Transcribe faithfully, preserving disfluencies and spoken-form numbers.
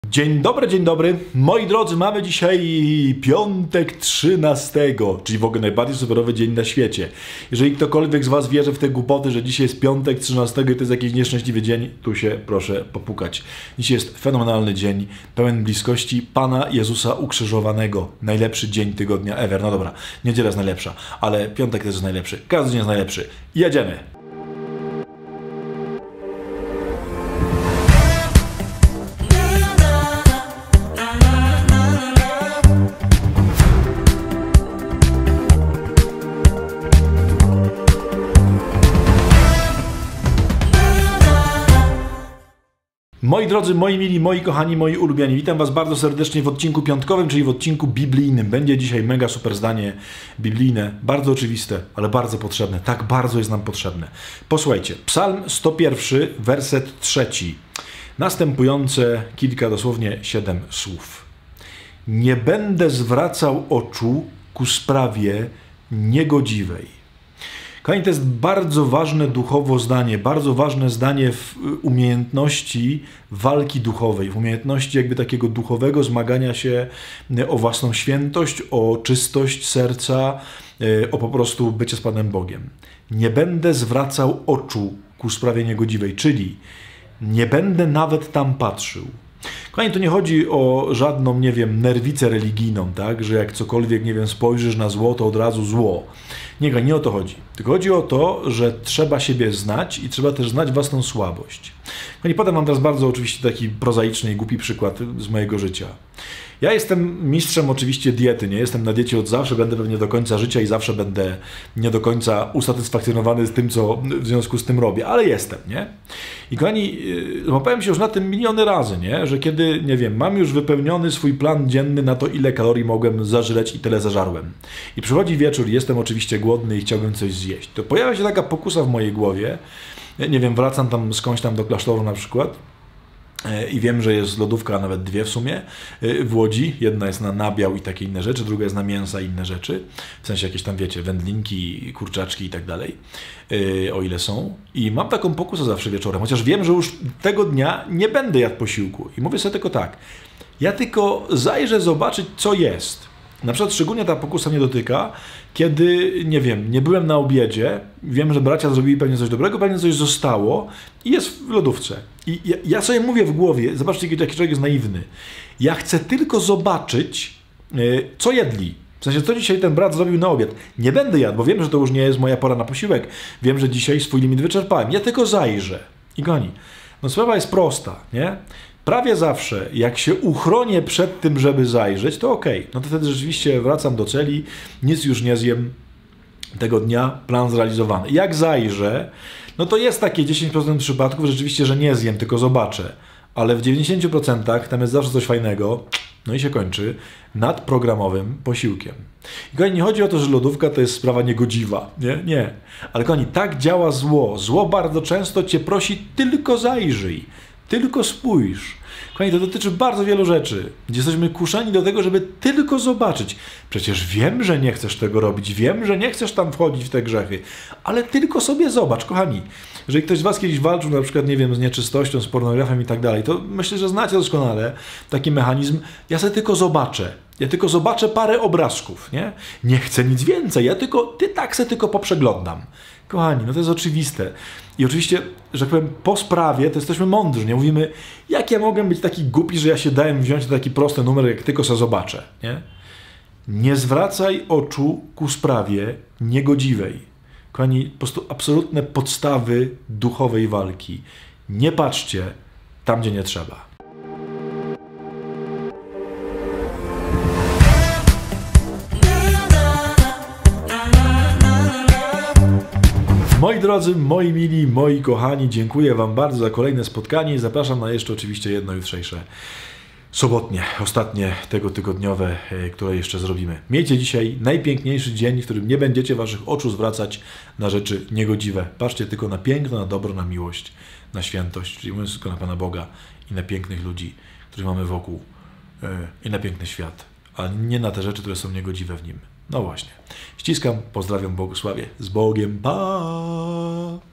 Dzień dobry, dzień dobry. Moi drodzy, mamy dzisiaj piątek trzynastego, czyli w ogóle najbardziej superowy dzień na świecie. Jeżeli ktokolwiek z Was wierzy w te głupoty, że dzisiaj jest piątek trzynastego i to jest jakiś nieszczęśliwy dzień, tu się proszę popukać. Dzisiaj jest fenomenalny dzień, pełen bliskości Pana Jezusa ukrzyżowanego. Najlepszy dzień tygodnia ever. No dobra, niedziela jest najlepsza, ale piątek też jest najlepszy. Każdy dzień jest najlepszy. Jedziemy! Moi drodzy, moi mili, moi kochani, moi ulubieni, witam Was bardzo serdecznie w odcinku piątkowym, czyli w odcinku biblijnym. Będzie dzisiaj mega super zdanie biblijne, bardzo oczywiste, ale bardzo potrzebne. Tak bardzo jest nam potrzebne. Posłuchajcie, Psalm sto jeden, werset trzeci. Następujące kilka, dosłownie siedem słów. Nie będę zwracał oczu ku sprawie niegodziwej. Kochani, to jest bardzo ważne duchowo zdanie, bardzo ważne zdanie w umiejętności walki duchowej, w umiejętności jakby takiego duchowego zmagania się o własną świętość, o czystość serca, o po prostu bycie z Panem Bogiem. Nie będę zwracał oczu ku sprawie niegodziwej, czyli nie będę nawet tam patrzył. Kochani, tu nie chodzi o żadną, nie wiem, nerwicę religijną, tak, że jak cokolwiek, nie wiem, spojrzysz na zło, to od razu zło. Nie, nie o to chodzi. Tylko chodzi o to, że trzeba siebie znać i trzeba też znać własną słabość. Kochani, podam wam teraz bardzo oczywiście taki prozaiczny i głupi przykład z mojego życia. Ja jestem mistrzem oczywiście diety, nie jestem na diecie od zawsze, będę pewnie do końca życia i zawsze będę nie do końca usatysfakcjonowany z tym, co w związku z tym robię, ale jestem, nie? I kochani, złapałem się już na tym miliony razy, nie? Że kiedy, nie wiem, mam już wypełniony swój plan dzienny na to, ile kalorii mogłem zażreć i tyle zażarłem. I przychodzi wieczór, jestem oczywiście głodny i chciałbym coś zjeść. To pojawia się taka pokusa w mojej głowie, nie wiem, wracam tam skądś tam do klasztoru na przykład, i wiem, że jest lodówka, nawet dwie w sumie, w Łodzi. Jedna jest na nabiał i takie inne rzeczy, druga jest na mięsa i inne rzeczy. W sensie jakieś tam, wiecie, wędlinki, kurczaczki i tak dalej, o ile są. I mam taką pokusę zawsze wieczorem, chociaż wiem, że już tego dnia nie będę jadł posiłku. I mówię sobie tylko tak, ja tylko zajrzę zobaczyć, co jest. Na przykład szczególnie ta pokusa mnie dotyka, kiedy, nie wiem, nie byłem na obiedzie, wiem, że bracia zrobili pewnie coś dobrego, pewnie coś zostało i jest w lodówce. I ja, ja sobie mówię w głowie, zobaczcie, jaki człowiek jest naiwny, ja chcę tylko zobaczyć, yy, co jedli. W sensie, co dzisiaj ten brat zrobił na obiad. Nie będę jadł, bo wiem, że to już nie jest moja pora na posiłek. Wiem, że dzisiaj swój limit wyczerpałem. Ja tylko zajrzę. I goni. No sprawa jest prosta, nie? Prawie zawsze, jak się uchronię przed tym, żeby zajrzeć, to okej. Okay. No to wtedy rzeczywiście wracam do celi, nic już nie zjem tego dnia, plan zrealizowany. Jak zajrzę, no to jest takie dziesięć procent przypadków rzeczywiście, że nie zjem, tylko zobaczę. Ale w dziewięćdziesięciu procentach tam jest zawsze coś fajnego, no i się kończy nadprogramowym posiłkiem. I kochani, nie chodzi o to, że lodówka to jest sprawa niegodziwa. Nie, nie. Ale kochani, tak działa zło. Zło bardzo często cię prosi, tylko zajrzyj. Tylko spójrz. Kochani, to dotyczy bardzo wielu rzeczy, gdzie jesteśmy kuszeni do tego, żeby tylko zobaczyć. Przecież wiem, że nie chcesz tego robić, wiem, że nie chcesz tam wchodzić w te grzechy, ale tylko sobie zobacz, kochani. Jeżeli ktoś z Was kiedyś walczył na przykład, nie wiem, z nieczystością, z pornografią i tak dalej, to myślę, że znacie doskonale taki mechanizm. Ja sobie tylko zobaczę. Ja tylko zobaczę parę obrazków, nie? Nie chcę nic więcej, ja tylko, ty tak se tylko poprzeglądam. Kochani, no to jest oczywiste. I oczywiście, że tak powiem, po sprawie to jesteśmy mądrzy, nie? Mówimy, jak ja mogę być taki głupi, że ja się dałem wziąć na taki prosty numer, jak tylko se zobaczę, nie? Nie zwracaj oczu ku sprawie niegodziwej. Kochani, po prostu absolutne podstawy duchowej walki. Nie patrzcie tam, gdzie nie trzeba. Moi drodzy, moi mili, moi kochani, dziękuję Wam bardzo za kolejne spotkanie i zapraszam na jeszcze oczywiście jedno jutrzejsze, sobotnie, ostatnie tego tygodniowe, które jeszcze zrobimy. Miejcie dzisiaj najpiękniejszy dzień, w którym nie będziecie Waszych oczu zwracać na rzeczy niegodziwe. Patrzcie tylko na piękno, na dobro, na miłość, na świętość, czyli mówiąc tylko na Pana Boga i na pięknych ludzi, których mamy wokół i na piękny świat, a nie na te rzeczy, które są niegodziwe w nim. No właśnie. Ściskam, pozdrawiam, błogosławię. Z Bogiem, pa!